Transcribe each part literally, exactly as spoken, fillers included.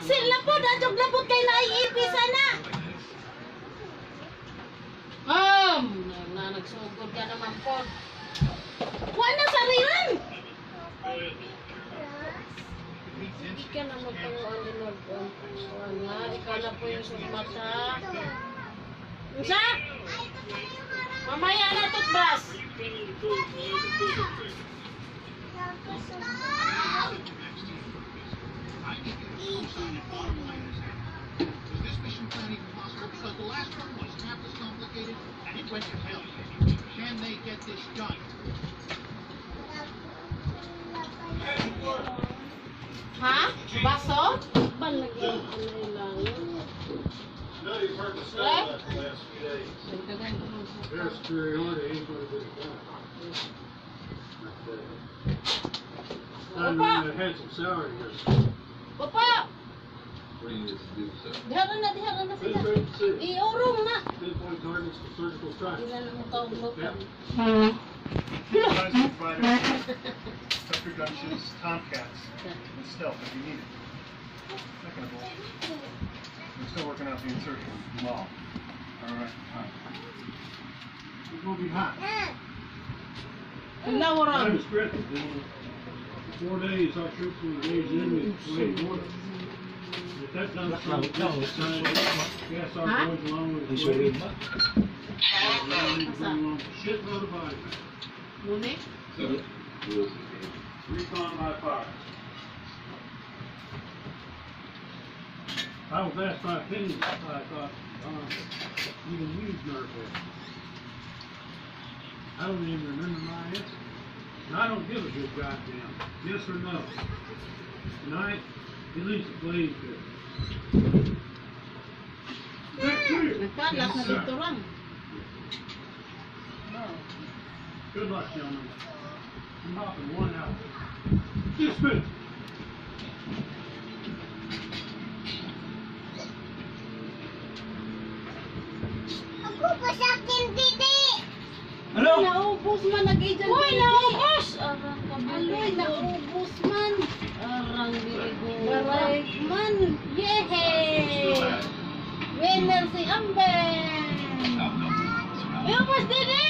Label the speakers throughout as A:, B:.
A: Aksil na po, dadog na po kay naiipis na. Um, na nagsugod ka naman po. Wala sarilan. Hindi ka na magpanguan din mo. Wala, ikaw na po yung sumata. Unsa? Mamaya na toothbrush.
B: This mission plan even possible because the last one was half as complicated and it went to hell. Can they get this done?
A: Ha? Baso? Balagyan ko na ilang.
C: No, you've heard the snow last the last few days. Their superiority ain't gonna get it done. I mean, they had some salary here.
A: Papa!
D: What do you need to do, sir?
A: Diharan na, diharan na sila.
C: Pinpoint city.
A: Iurong na.
C: Pinpoint targets for surgical strikes.
A: Ilan mo tawag mo pa.
E: Advisor provider, pepper gunships, Tomcats, and stealth if you need it. That kind of bullshit. We're still working out the insertion.
C: Law.
E: All right.
C: It's gonna be hot.
A: Ang
C: Time
A: nawaran.
C: is critical. In four days, our troops will engage the enemy at the border. If that doesn't stop, this time, gas our
A: Huh?
C: boys along with the way. We're going to bring along a shitload of bodies.
A: Muni?
D: Sir, rules.
C: Recon by fire. I was asked my opinion, I thought, uh, you can use Nerf there. I don't even remember my answer. And I don't give a good goddamn yes or no. Tonight, at least the playing field.
A: Nagkalat na dito lang.
C: Good luck, gentlemen. I'm hopping one out. Dismiss.
F: Ako pa sa akin, Didi!
A: Ano? Naubos man nag-agent. Uy, naubos! Arang kabaloy, naubos man. Arang dirigo. Baray man. Yehey! Winner si Amben! Naubos, Didi!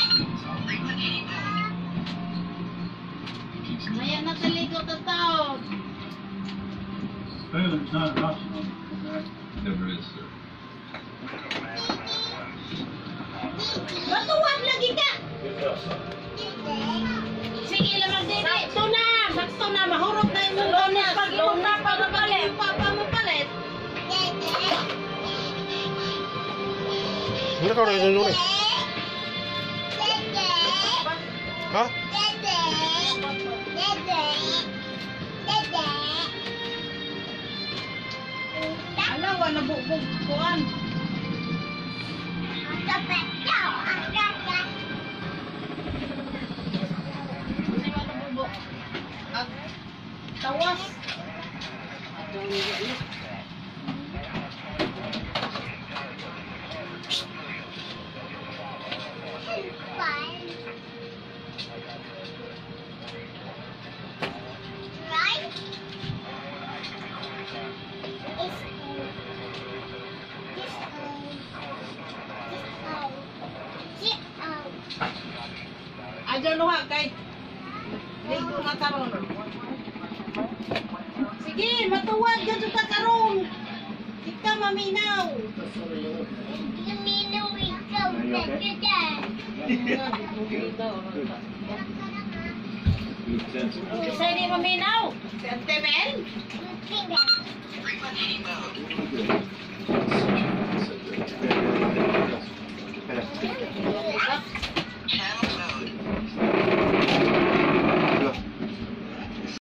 A: Maya na talikot ang tao.
C: Failing's not an option.
D: Never is, sir.
A: Matuwag lagi ka! Sige lamang, Didi. Sakto na! Sakto na! Mahurot na yung mundo na. Pag yung papa mo palit, papa mo palit.
G: Ano ka rin yun yun? Ha?
A: Ano, wala bubog kuan. Hindi wala bubog. At tawas. At yung liit. Aja luha kay ligo na karon. Sige, matuwag ka sa karon. Ika maminaw.
F: Luminaw ikaw na dyan.
A: Isa di maminaw. Si Ante Ben?
F: Tingnan.